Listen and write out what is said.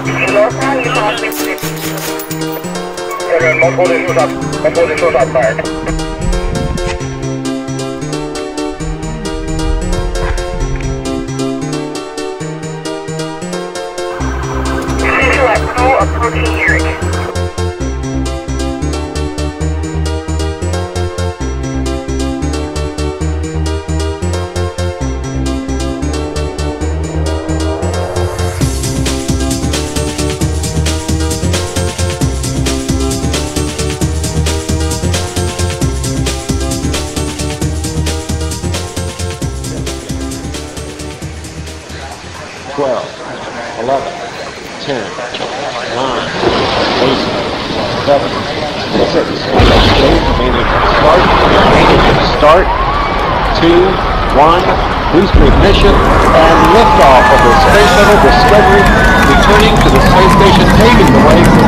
Multiple visuals on fire. Visual at Pool approaching Eric. Twelve, 11, 10, 9, 8, 7, 6, remaining start, 2, 1, booster ignition, and liftoff of the Space Shuttle Discovery, returning to the space station, paving the way for